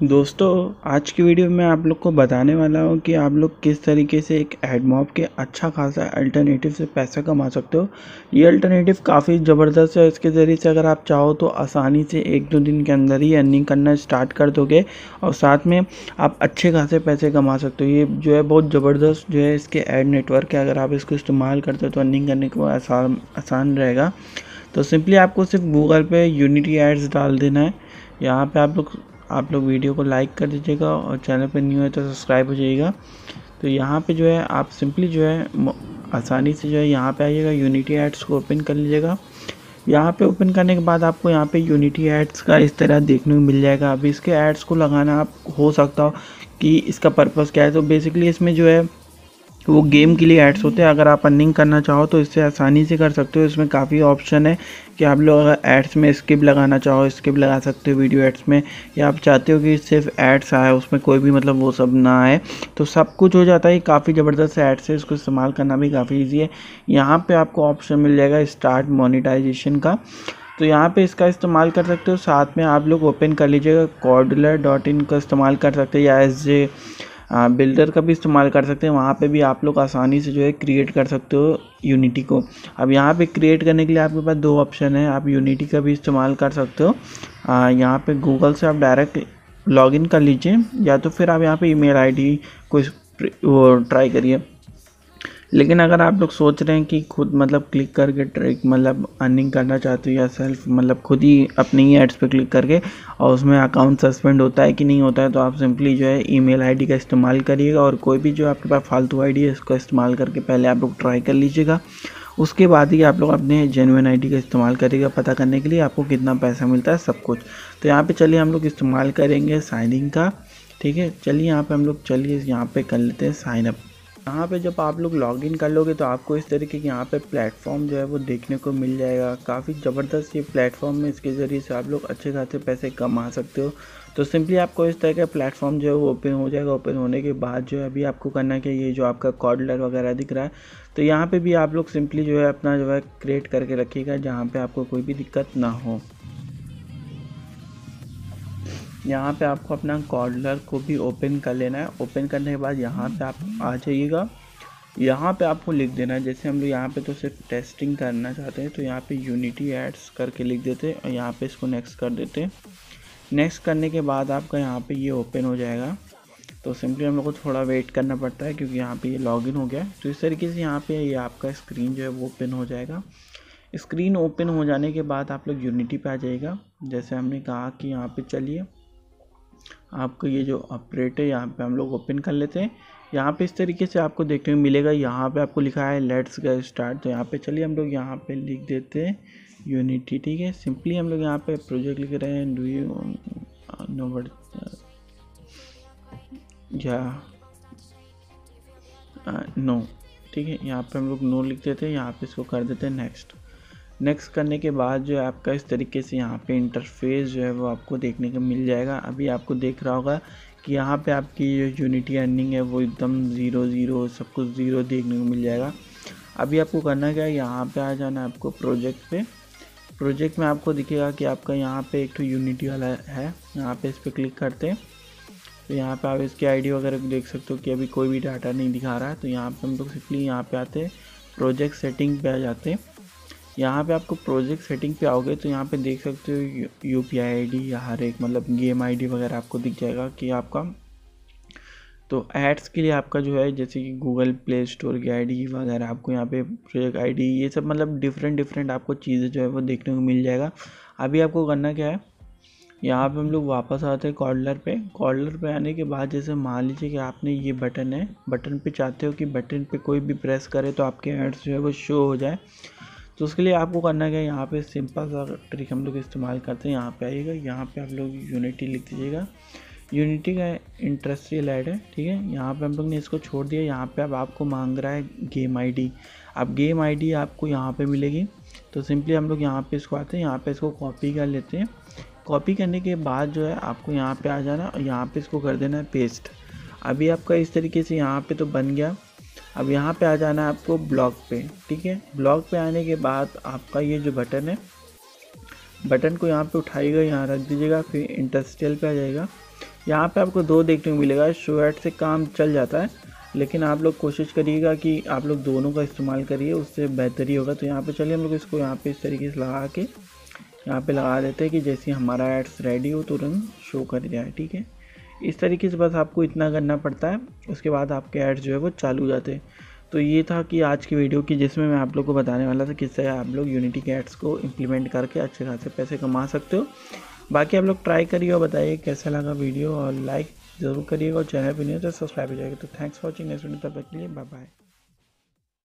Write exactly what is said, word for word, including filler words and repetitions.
दोस्तों, आज की वीडियो में आप लोग को बताने वाला हूँ कि आप लोग किस तरीके से एक एडमॉब के अच्छा खासा अल्टरनेटिव से पैसा कमा सकते हो। ये अल्टरनेटिव काफ़ी ज़बरदस्त है। इसके ज़रिए से अगर आप चाहो तो आसानी से एक दो दिन के अंदर ही अर्निंग करना स्टार्ट कर दोगे और साथ में आप अच्छे खासे पैसे कमा सकते हो। ये जो है बहुत ज़बरदस्त जो है इसके एड नेटवर्क है। अगर आप इसको इस्तेमाल करते हो तो अर्निंग करने को आसान आसान रहेगा। तो सिंपली आपको सिर्फ गूगल पे यूनिटी एड्स डाल देना है। यहाँ पे आप लोग आप लोग वीडियो को लाइक कर दीजिएगा और चैनल पर न्यू है तो सब्सक्राइब हो जाइएगा। तो यहाँ पे जो है आप सिंपली जो है आसानी से जो है यहाँ पे आइएगा, यूनिटी एड्स को ओपन कर लीजिएगा। यहाँ पे ओपन करने के बाद आपको यहाँ पे यूनिटी एड्स का इस तरह देखने को मिल जाएगा। अभी इसके एड्स को लगाना आप हो सकता हो कि इसका पर्पज़ क्या है। तो बेसिकली इसमें जो है वो गेम के लिए एड्स होते हैं। अगर आप अर्निंग करना चाहो तो इससे आसानी से कर सकते हो। इसमें काफ़ी ऑप्शन है कि आप लोग अगर एड्स में स्किप लगाना चाहो स्किप लगा सकते हो वीडियो एड्स में, या आप चाहते हो कि सिर्फ एड्स आए उसमें कोई भी मतलब वो सब ना आए तो सब कुछ हो जाता है। काफ़ी ज़बरदस्त एड्स है, इसको इस्तेमाल करना भी काफ़ी ईजी है। यहाँ पर आपको ऑप्शन मिल जाएगा स्टार्ट मोनेटाइजेशन का, तो यहाँ पे इसका इस्तेमाल कर सकते हो। साथ में आप लोग ओपन कर लीजिएगा कॉर्डलर डॉट इन का इस्तेमाल कर सकते हैं, या एस जे बिल्डर का भी इस्तेमाल कर सकते हैं। वहाँ पे भी आप लोग आसानी से जो है क्रिएट कर सकते हो यूनिटी को। अब यहाँ पे क्रिएट करने के लिए आपके पास दो ऑप्शन है। आप यूनिटी का भी इस्तेमाल कर सकते हो। यहाँ पे गूगल से आप डायरेक्ट लॉगिन कर लीजिए, या तो फिर आप यहाँ पे ईमेल आईडी को वो ट्राई करिए। लेकिन अगर आप लोग सोच रहे हैं कि खुद मतलब क्लिक करके ट्रिक मतलब अर्निंग करना चाहते हो, या सेल्फ मतलब खुद ही अपनी ही एड्स पे क्लिक करके और उसमें अकाउंट सस्पेंड होता है कि नहीं होता है, तो आप सिंपली जो है ईमेल आईडी का इस्तेमाल करिएगा। और कोई भी जो आपके पास फालतू आईडी है इसको इस्तेमाल करके पहले आप लोग ट्राई कर लीजिएगा। उसके बाद ही आप लोग अपने जेन्युइन आईडी का इस्तेमाल करिएगा पता करने के लिए आपको कितना पैसा मिलता है सब कुछ। तो यहाँ पर चलिए हम लोग इस्तेमाल करेंगे साइन इन का। ठीक है, चलिए यहाँ पर हम लोग चलिए यहाँ पर कर लेते हैं साइन अप। यहाँ पे जब आप लोग लॉगिन कर लोगे तो आपको इस तरीके के यहाँ पे प्लेटफॉर्म जो है वो देखने को मिल जाएगा। काफ़ी ज़बरदस्त ये प्लेटफॉर्म है, इसके ज़रिए से आप लोग अच्छे खासे पैसे कमा सकते हो। तो सिंपली आपको इस तरह का प्लेटफॉर्म जो है वो ओपन हो जाएगा। ओपन होने के बाद जो है अभी आपको करना क्या, ये जो आपका कॉर्डलर वगैरह दिख रहा है तो यहाँ पर भी आप लोग सिंपली जो है अपना जो है क्रिएट करके रखिएगा, जहाँ पर आपको कोई भी दिक्कत ना हो। यहाँ पे आपको अपना कॉर्डलर को भी ओपन कर लेना है। ओपन करने के बाद यहाँ पे आप आ जाइएगा। यहाँ पे आपको लिख देना है, जैसे हम लोग यहाँ पे तो सिर्फ टेस्टिंग करना चाहते हैं तो यहाँ पे यूनिटी एड्स करके लिख देते हैं और यहाँ पे इसको नेक्स्ट कर देते हैं। नेक्स्ट करने के बाद आपका यहाँ पे ये ओपन हो जाएगा। तो सिंपली हम लोग को थोड़ा वेट करना पड़ता है क्योंकि यहाँ पे ये लॉगिन हो गया। तो इस तरीके से यहाँ पे ये आपका स्क्रीन जो है वो ओपन हो जाएगा। स्क्रीन ओपन हो जाने के बाद आप लोग यूनिटी पे आ जाएगा। जैसे हमने कहा कि यहाँ पे चलिए आपको ये जो ऑपरेट है यहाँ पे हम लोग ओपन कर लेते हैं। यहाँ पे इस तरीके से आपको देखने को मिलेगा। यहाँ पे आपको लिखा है लेट्स गेट स्टार्ट, तो यहाँ पे चलिए हम लोग यहाँ पे लिख देते हैं यूनिटी। ठीक है, सिंपली हम लोग यहाँ पे प्रोजेक्ट लिख रहे हैं डू यू नो बट या नो। ठीक है, यहाँ पे हम लोग नो लिख देते हैं। यहाँ पे इसको कर देते हैं नेक्स्ट। नेक्स्ट करने के बाद जो है आपका इस तरीके से यहाँ पे इंटरफेस जो है वो आपको देखने को मिल जाएगा। अभी आपको देख रहा होगा कि यहाँ पे आपकी जो यूनिटी अर्निंग है वो एकदम ज़ीरो ज़ीरो सब कुछ ज़ीरो देखने को मिल जाएगा। अभी आपको करना क्या है, यहाँ पे आ जाना है आपको प्रोजेक्ट पे। प्रोजेक्ट में आपको दिखेगा कि आपका यहाँ पे एक तो यूनिटी वाला है। यहाँ पे इस पर क्लिक करते हैं तो यहाँ पे आप इसकी आईडी वगैरह देख सकते हो कि अभी कोई भी डाटा नहीं दिखा रहा है। तो यहाँ पे हम लोग सिंपली यहाँ पे आते हैं प्रोजेक्ट सेटिंग पे आ जाते हैं। यहाँ पे आपको प्रोजेक्ट सेटिंग पे आओगे तो यहाँ पे देख सकते हो U P I I D या हर एक मतलब गेम आईडी वगैरह आपको दिख जाएगा कि आपका। तो एड्स के लिए आपका जो है जैसे कि गूगल प्ले स्टोर की आईडी वगैरह आपको यहाँ पे प्रोजेक्ट आईडी ये सब मतलब डिफरेंट डिफरेंट आपको चीज़ें जो है वो देखने को मिल जाएगा। अभी आपको करना क्या है, यहाँ पे हम लोग वापस आते हैं कॉर्डलर पे। कॉर्डलर पे आने के बाद जैसे मान लीजिए कि आपने ये बटन है, बटन पे चाहते हो कि बटन पे कोई भी प्रेस करे तो आपके एड्स जो है वो शो हो जाए। तो उसके लिए आपको करना क्या है, यहाँ पे सिंपल सा ट्रिक हम लोग इस्तेमाल करते हैं। यहाँ पे आइएगा, यहाँ पे आप लोग यूनिटी लिख दीजिएगा। यूनिटी का इंडस्ट्रियल ऐड है। ठीक है, यहाँ पे हम लोग ने इसको छोड़ दिया। यहाँ पे अब आपको मांग रहा है गेम आईडी। अब गेम आईडी आपको यहाँ पे मिलेगी। तो सिंपली हम लोग यहाँ पे इसको आते हैं, यहाँ पे इसको कॉपी कर लेते हैं। कॉपी करने के बाद जो है आपको यहाँ पे आ जाना और यहाँ पे इसको कर देना है पेस्ट। अभी आपका इस तरीके से यहाँ पे तो बन गया। अब यहाँ पे आ जाना है आपको ब्लॉग पे। ठीक है, ब्लॉग पे आने के बाद आपका ये जो बटन है, बटन को यहाँ पे उठाइएगा, यहाँ रख दीजिएगा, फिर इंडस्ट्रियल पे आ जाएगा। यहाँ पे आपको दो देखने को मिलेगा। शो ऐड से काम चल जाता है, लेकिन आप लोग कोशिश करिएगा कि आप लोग दोनों का इस्तेमाल करिए, उससे बेहतर ही होगा। तो यहाँ पे चलिए हम लोग इसको यहाँ पे इस तरीके से लगा के यहाँ पे लगा देते हैं कि जैसे हमारा एड्स रेडी हो तुरंत शो कर जाए। ठीक है, इस तरीके से बस आपको इतना करना पड़ता है, उसके बाद आपके एड्स जो है वो चालू हो जाते हैं। तो ये था कि आज की वीडियो की, जिसमें मैं आप लोग को बताने वाला था किससे आप लोग यूनिटी के एड्स को इम्प्लीमेंट करके अच्छे खासे पैसे कमा सकते हो। बाकी आप लोग ट्राई करिए और बताइए कैसा लगा वीडियो, और लाइक ज़रूर करिएगा, और चैनल पर नहीं हो तो सब्सक्राइब हो जाएगा। तो thanks for watching, next video तब तक के लिए बाय बाय।